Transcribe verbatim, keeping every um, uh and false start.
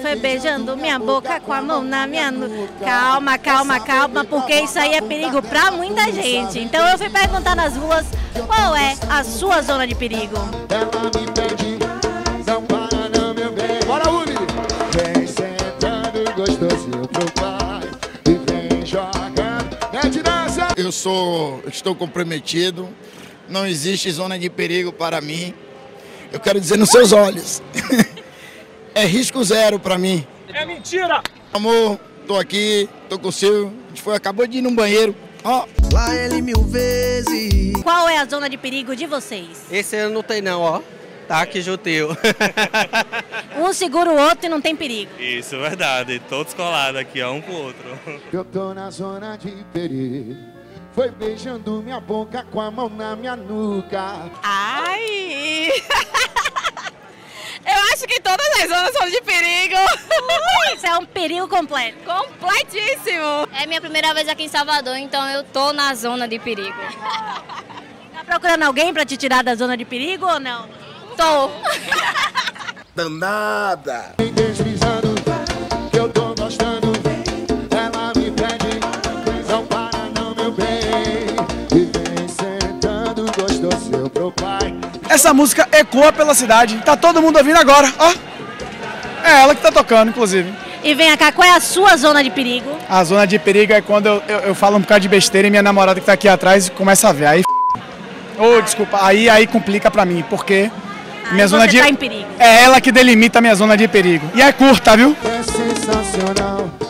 foi beijando minha boca com a mão na minha nuca. Calma, calma, calma, porque isso aí é perigo pra muita gente. Então eu fui perguntar nas ruas qual é a sua zona de perigo. Ela me pede, não para não, meu bem. Bora, Uli! Vem sentando gostosinho pro pai e vem jogando. Mete dança! Eu sou, estou comprometido, não existe zona de perigo para mim. Eu quero dizer nos seus olhos. É risco zero para mim. É mentira! Amor, tô aqui, tô com o seu. A gente foi, acabou de ir no banheiro. Ó. Lá ele mil vezes. Qual é a zona de perigo de vocês? Esse eu não tenho não, ó. Tá aqui juteu. Um segura o outro e não tem perigo. Isso, verdade. Todos colados aqui, ó, um com o outro. Eu tô na zona de perigo. Foi beijando minha boca com a mão na minha nuca. Ai! Eu acho que todas as zonas são de perigo. Isso é um perigo completo. Completíssimo. É minha primeira vez aqui em Salvador, então eu tô na zona de perigo. Tá procurando alguém pra te tirar da zona de perigo ou não? Tô. Danada. Vem deslizando, que eu tô gostando. Ela me pede, não para não, meu bem. E vem sentando gostosinho pro pai. Essa música ecoa pela cidade. Tá todo mundo ouvindo agora, ó. É ela que tá tocando, inclusive. E vem cá, qual é a sua zona de perigo? A zona de perigo é quando eu, eu, eu falo um bocado de besteira e minha namorada que tá aqui atrás começa a ver. Aí, oh, desculpa, aí, aí complica pra mim, porque Aí minha zona você de tá em perigo. é ela que delimita a minha zona de perigo. E é curta, viu? É sensacional.